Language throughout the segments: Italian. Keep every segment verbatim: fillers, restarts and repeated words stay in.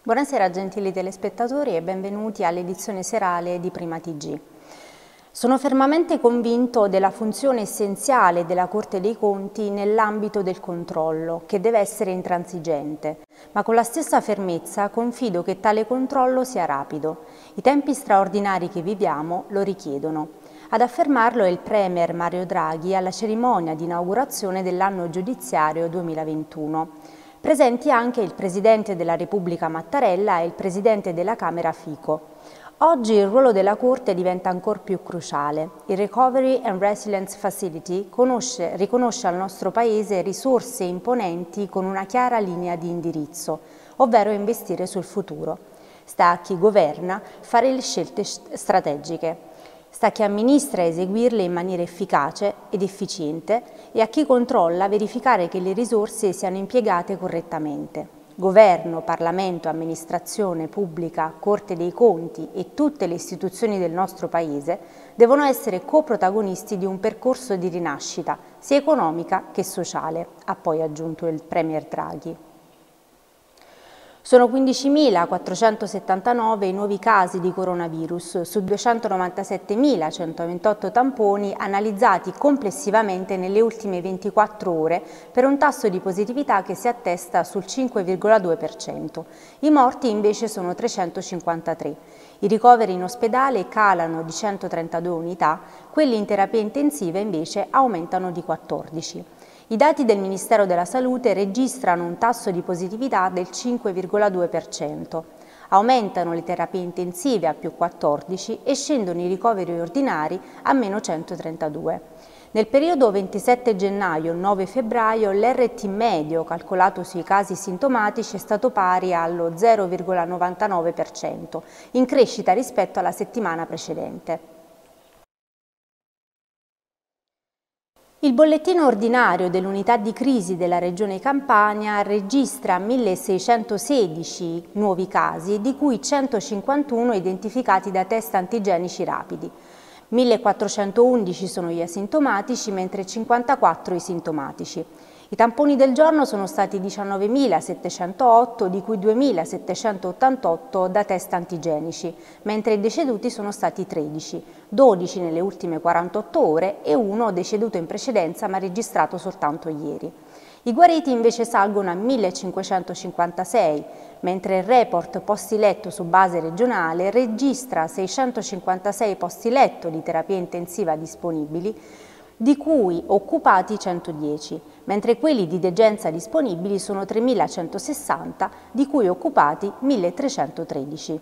Buonasera gentili telespettatori e benvenuti all'edizione serale di Prima T G. Sono fermamente convinto della funzione essenziale della Corte dei Conti nell'ambito del controllo, che deve essere intransigente, ma con la stessa fermezza confido che tale controllo sia rapido. I tempi straordinari che viviamo lo richiedono. Ad affermarlo è il Premier Mario Draghi alla cerimonia di inaugurazione dell'anno giudiziario duemilaventuno. Presenti anche il Presidente della Repubblica Mattarella e il Presidente della Camera Fico. Oggi il ruolo della Corte diventa ancora più cruciale. Il Recovery and Resilience Facility conosce, riconosce al nostro Paese risorse imponenti con una chiara linea di indirizzo, ovvero investire sul futuro. Sta a chi governa fare le scelte strategiche. Sta a chi amministra eseguirle in maniera efficace ed efficiente e a chi controlla verificare che le risorse siano impiegate correttamente. Governo, Parlamento, amministrazione pubblica, Corte dei Conti e tutte le istituzioni del nostro Paese devono essere coprotagonisti di un percorso di rinascita, sia economica che sociale, ha poi aggiunto il Premier Draghi. Sono quindicimilaquattrocentosettantanove i nuovi casi di coronavirus su duecentonovantasettemilacentoventotto tamponi analizzati complessivamente nelle ultime ventiquattro ore per un tasso di positività che si attesta sul cinque virgola due per cento. I morti invece sono trecentocinquantatré. I ricoveri in ospedale calano di centotrentadue unità, quelli in terapia intensiva invece aumentano di quattordici. I dati del Ministero della Salute registrano un tasso di positività del cinque virgola due per cento. Aumentano le terapie intensive a più quattordici e scendono i ricoveri ordinari a meno centotrentadue. Nel periodo ventisette gennaio nove febbraio l'R T medio calcolato sui casi sintomatici è stato pari allo zero virgola novantanove per cento, in crescita rispetto alla settimana precedente. Il bollettino ordinario dell'unità di crisi della Regione Campania registra milleseicentosedici nuovi casi, di cui centocinquantuno identificati da test antigenici rapidi. millequattrocentoundici sono gli asintomatici, mentre cinquantaquattro i sintomatici. I tamponi del giorno sono stati diciannovemilasettecentootto, di cui duemilasettecentottantotto da test antigenici, mentre i deceduti sono stati tredici, dodici nelle ultime quarantotto ore e uno deceduto in precedenza ma registrato soltanto ieri. I guariti invece salgono a millecinquecentocinquantasei, mentre il report posti letto su base regionale registra seicentocinquantasei posti letto di terapia intensiva disponibili, di cui occupati centodieci, mentre quelli di degenza disponibili sono tremilacentosessanta, di cui occupati milletrecentotredici.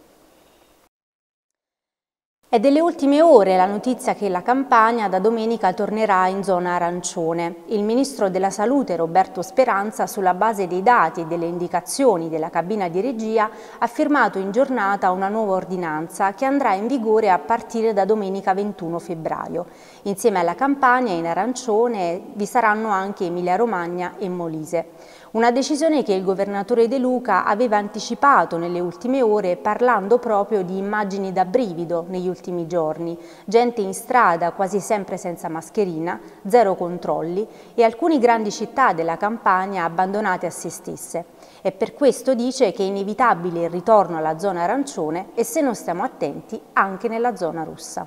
È delle ultime ore la notizia che la Campania da domenica tornerà in zona arancione. Il Ministro della Salute Roberto Speranza, sulla base dei dati e delle indicazioni della cabina di regia, ha firmato in giornata una nuova ordinanza che andrà in vigore a partire da domenica ventuno febbraio. Insieme alla Campania in arancione vi saranno anche Emilia-Romagna e Molise. Una decisione che il governatore De Luca aveva anticipato nelle ultime ore parlando proprio di immagini da brivido negli ultimi giorni, gente in strada quasi sempre senza mascherina, zero controlli e alcune grandi città della Campania abbandonate a se stesse. E per questo dice che è inevitabile il ritorno alla zona arancione e, se non stiamo attenti, anche nella zona rossa.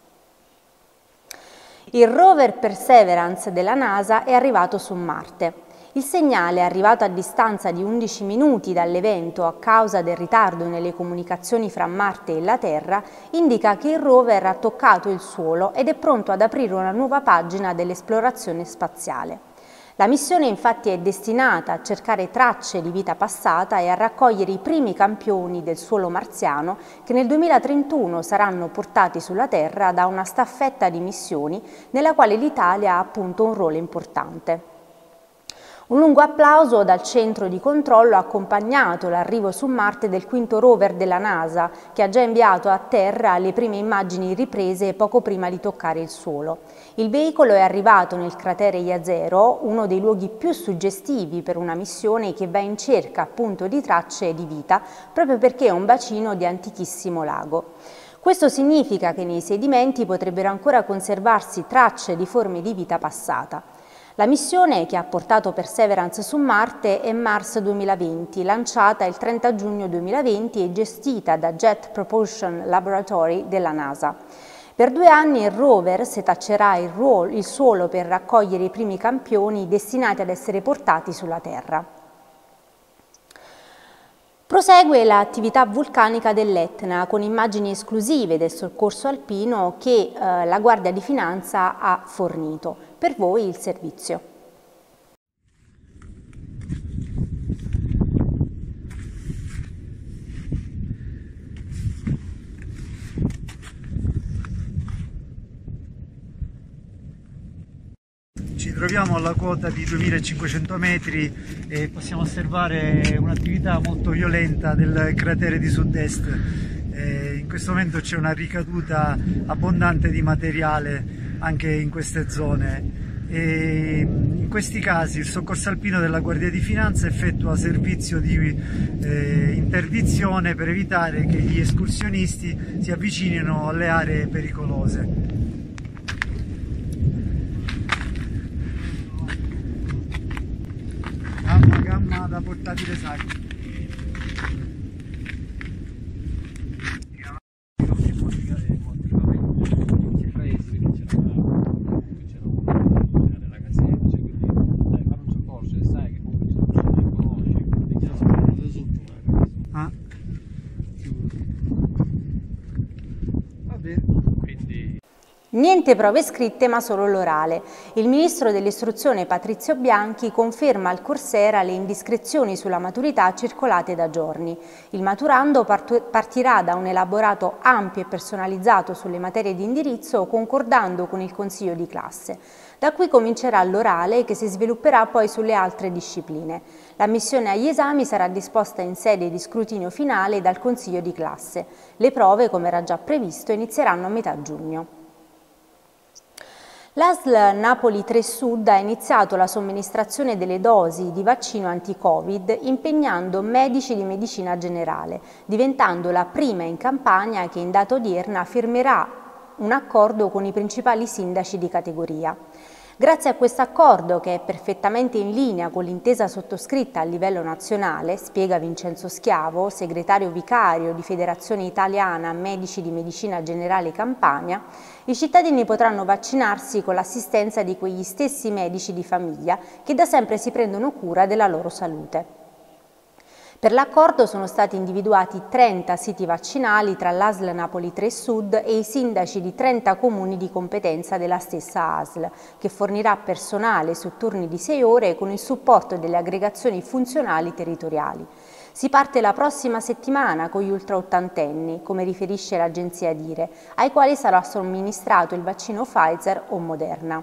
Il rover Perseverance della NASA è arrivato su Marte. Il segnale, arrivato a distanza di undici minuti dall'evento a causa del ritardo nelle comunicazioni fra Marte e la Terra, indica che il rover ha toccato il suolo ed è pronto ad aprire una nuova pagina dell'esplorazione spaziale. La missione infatti è destinata a cercare tracce di vita passata e a raccogliere i primi campioni del suolo marziano che nel duemilatrentuno saranno portati sulla Terra da una staffetta di missioni nella quale l'Italia ha appunto un ruolo importante. Un lungo applauso dal centro di controllo ha accompagnato l'arrivo su Marte del quinto rover della NASA, che ha già inviato a terra le prime immagini riprese poco prima di toccare il suolo. Il veicolo è arrivato nel cratere Jezero, uno dei luoghi più suggestivi per una missione che va in cerca appunto di tracce di vita, proprio perché è un bacino di antichissimo lago. Questo significa che nei sedimenti potrebbero ancora conservarsi tracce di forme di vita passata. La missione che ha portato Perseverance su Marte è Mars duemilaventi, lanciata il trenta giugno duemilaventi e gestita da Jet Propulsion Laboratory della NASA. Per due anni il rover setaccerà il, il suolo per raccogliere i primi campioni destinati ad essere portati sulla Terra. Prosegue l'attività vulcanica dell'Etna con immagini esclusive del soccorso alpino che eh, la Guardia di Finanza ha fornito. Per voi il servizio. Ci troviamo alla quota di duemilacinquecento metri e possiamo osservare un'attività molto violenta del cratere di sud-est. Eh, in questo momento c'è una ricaduta abbondante di materiale anche in queste zone. E in questi casi il soccorso alpino della Guardia di Finanza effettua servizio di eh, interdizione per evitare che gli escursionisti si avvicinino alle aree pericolose. Gamma, gamma da portatile sacco. Ah. Va bene. Quindi... Niente prove scritte ma solo l'orale. Il ministro dell'istruzione Patrizio Bianchi conferma al Corsera le indiscrezioni sulla maturità circolate da giorni. Il maturando partirà da un elaborato ampio e personalizzato sulle materie di indirizzo concordando con il consiglio di classe. Da qui comincerà l'orale che si svilupperà poi sulle altre discipline. L'ammissione agli esami sarà disposta in sede di scrutinio finale dal consiglio di classe. Le prove, come era già previsto, inizieranno a metà giugno. L'A S L Napoli tre Sud ha iniziato la somministrazione delle dosi di vaccino anti-Covid impegnando medici di medicina generale, diventando la prima in Campania che in data odierna firmerà un accordo con i principali sindaci di categoria. Grazie a questo accordo, che è perfettamente in linea con l'intesa sottoscritta a livello nazionale, spiega Vincenzo Schiavo, segretario vicario di Federazione Italiana Medici di Medicina Generale Campania, i cittadini potranno vaccinarsi con l'assistenza di quegli stessi medici di famiglia che da sempre si prendono cura della loro salute. Per l'accordo sono stati individuati trenta siti vaccinali tra l'A S L Napoli tre Sud e i sindaci di trenta comuni di competenza della stessa A S L, che fornirà personale su turni di sei ore con il supporto delle aggregazioni funzionali territoriali. Si parte la prossima settimana con gli ultraottantenni, come riferisce l'agenzia Dire, ai quali sarà somministrato il vaccino Pfizer o Moderna.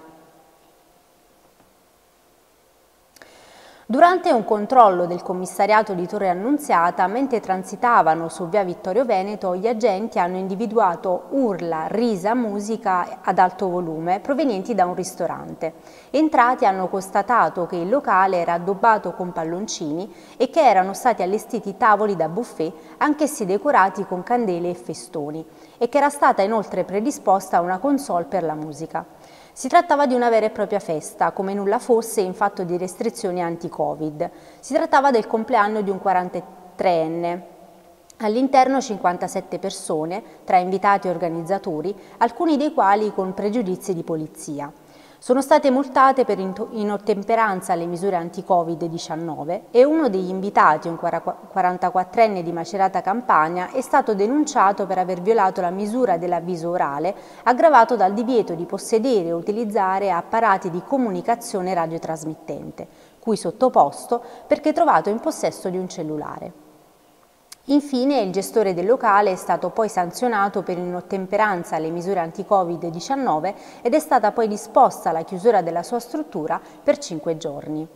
Durante un controllo del commissariato di Torre Annunziata, mentre transitavano su via Vittorio Veneto, gli agenti hanno individuato urla, risa, musica ad alto volume provenienti da un ristorante. Entrati hanno constatato che il locale era addobbato con palloncini e che erano stati allestiti tavoli da buffet, anch'essi decorati con candele e festoni, e che era stata inoltre predisposta una console per la musica. Si trattava di una vera e propria festa, come nulla fosse in fatto di restrizioni anti-Covid. Si trattava del compleanno di un quarantatreenne. All'interno cinquantasette persone, tra invitati e organizzatori, alcuni dei quali con pregiudizi di polizia. Sono state multate per inottemperanza alle misure anti-Covid diciannove e uno degli invitati, un quarantaquattrenne di Macerata Campania, è stato denunciato per aver violato la misura dell'avviso orale, aggravato dal divieto di possedere o utilizzare apparati di comunicazione radiotrasmittente, cui sottoposto perché trovato in possesso di un cellulare. Infine, il gestore del locale è stato poi sanzionato per inottemperanza alle misure anti-Covid diciannove ed è stata poi disposta la chiusura della sua struttura per cinque giorni.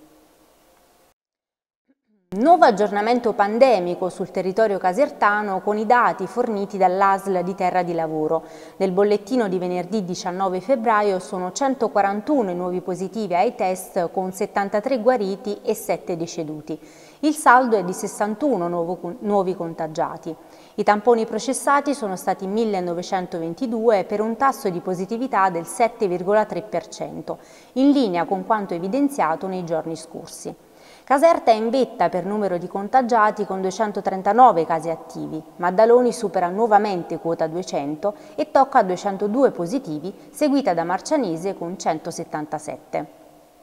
Nuovo aggiornamento pandemico sul territorio casertano con i dati forniti dall'A S L di Terra di Lavoro. Nel bollettino di venerdì diciannove febbraio sono centoquarantuno i nuovi positivi ai test con settantatré guariti e sette deceduti. Il saldo è di sessantuno nuovo, nuovi contagiati. I tamponi processati sono stati millenovecentoventidue per un tasso di positività del sette virgola tre per cento, in linea con quanto evidenziato nei giorni scorsi. Caserta è in vetta per numero di contagiati con duecentotrentanove casi attivi, Maddaloni supera nuovamente quota duecento e tocca a duecentodue positivi, seguita da Marcianise con centosettantasette.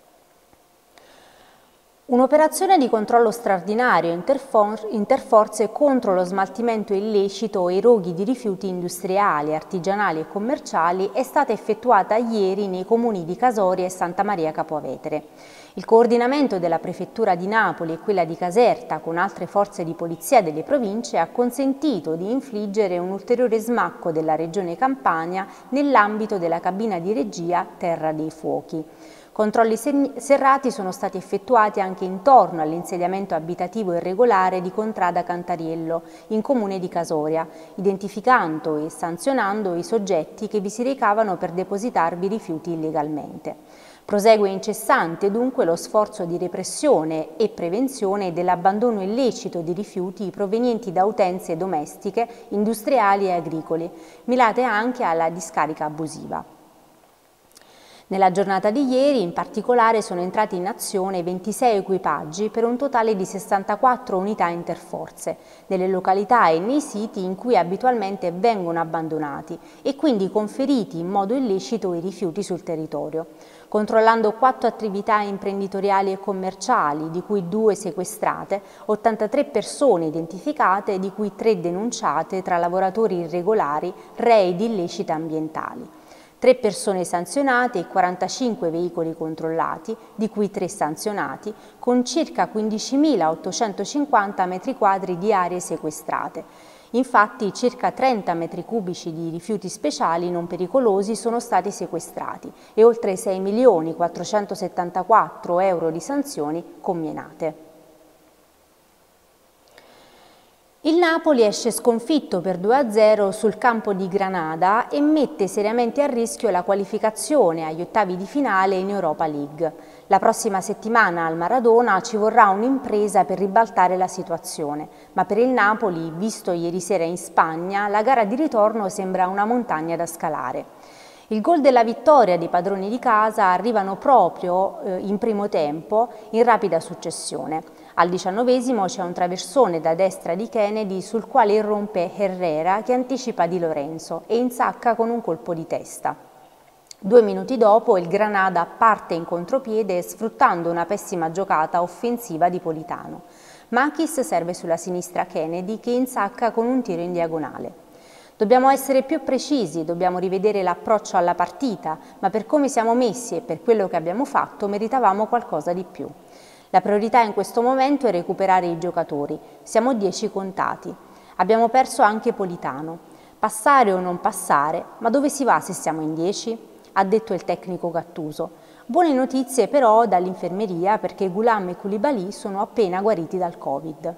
Un'operazione di controllo straordinario interfor- interforze contro lo smaltimento illecito e i roghi di rifiuti industriali, artigianali e commerciali è stata effettuata ieri nei comuni di Casoria e Santa Maria Capovetere. Il coordinamento della Prefettura di Napoli e quella di Caserta con altre forze di polizia delle province ha consentito di infliggere un ulteriore smacco della Regione Campania nell'ambito della cabina di regia Terra dei Fuochi. Controlli serrati sono stati effettuati anche intorno all'insediamento abitativo irregolare di Contrada Cantariello, in comune di Casoria, identificando e sanzionando i soggetti che vi si recavano per depositarvi rifiuti illegalmente. Prosegue incessante dunque lo sforzo di repressione e prevenzione dell'abbandono illecito di rifiuti provenienti da utenze domestiche, industriali e agricole, mirate anche alla discarica abusiva. Nella giornata di ieri, in particolare, sono entrati in azione ventisei equipaggi per un totale di sessantaquattro unità interforze, nelle località e nei siti in cui abitualmente vengono abbandonati e quindi conferiti in modo illecito i rifiuti sul territorio, controllando quattro attività imprenditoriali e commerciali, di cui due sequestrate, ottantatré persone identificate, di cui tre denunciate tra lavoratori irregolari, rei di illeciti ambientali. Tre persone sanzionate e quarantacinque veicoli controllati, di cui tre sanzionati, con circa quindicimilaottocentocinquanta metri quadri di aree sequestrate. Infatti circa trenta metri cubici di rifiuti speciali non pericolosi sono stati sequestrati e oltre sei milioni quattrocentosettantaquattro euro di sanzioni comminate. Il Napoli esce sconfitto per due a zero sul campo di Granada e mette seriamente a rischio la qualificazione agli ottavi di finale in Europa League. La prossima settimana al Maradona ci vorrà un'impresa per ribaltare la situazione, ma per il Napoli, visto ieri sera in Spagna, la gara di ritorno sembra una montagna da scalare. Il gol della vittoria dei padroni di casa arrivano proprio eh, in primo tempo in rapida successione. Al diciannovesimo c'è un traversone da destra di Kennedy sul quale irrompe Herrera che anticipa Di Lorenzo e insacca con un colpo di testa. Due minuti dopo il Granada parte in contropiede sfruttando una pessima giocata offensiva di Politano. Machis serve sulla sinistra Kennedy che insacca con un tiro in diagonale. Dobbiamo essere più precisi, dobbiamo rivedere l'approccio alla partita, ma per come siamo messi e per quello che abbiamo fatto meritavamo qualcosa di più. La priorità in questo momento è recuperare i giocatori, siamo dieci contati. Abbiamo perso anche Politano. Passare o non passare, ma dove si va se siamo in dieci? Ha detto il tecnico Gattuso. Buone notizie però dall'infermeria perché Ghulam e Koulibaly sono appena guariti dal Covid.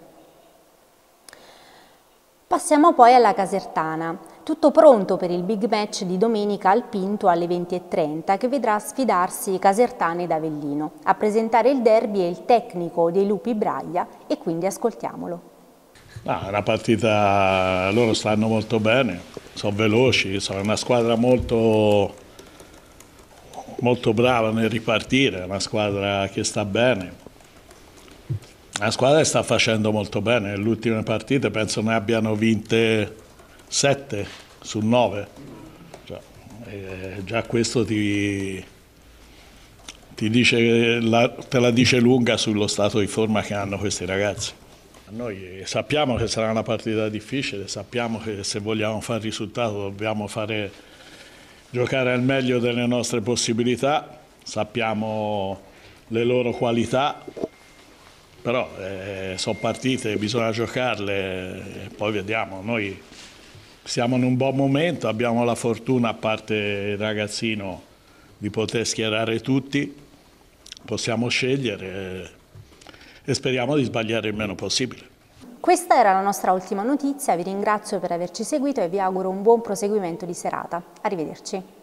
Passiamo poi alla Casertana. Tutto pronto per il big match di domenica al Pinto alle venti e trenta che vedrà sfidarsi Casertana ed Avellino. A presentare il derby è il tecnico dei Lupi Braglia e quindi ascoltiamolo. No, è una partita, loro stanno molto bene, sono veloci, sono una squadra molto, molto brava nel ripartire, è una squadra che sta bene. La squadra sta facendo molto bene, le ultime partite penso ne abbiano vinte sette su nove, cioè, eh, già questo ti, ti dice, la, te la dice lunga sullo stato di forma che hanno questi ragazzi. Noi sappiamo che sarà una partita difficile, sappiamo che se vogliamo fare risultato dobbiamo fare, giocare al meglio delle nostre possibilità, sappiamo le loro qualità. Però eh, sono partite, bisogna giocarle e poi vediamo. Noi siamo in un buon momento, abbiamo la fortuna, a parte il ragazzino, di poter schierare tutti, possiamo scegliere e, e speriamo di sbagliare il meno possibile. Questa era la nostra ultima notizia, vi ringrazio per averci seguito e vi auguro un buon proseguimento di serata. Arrivederci.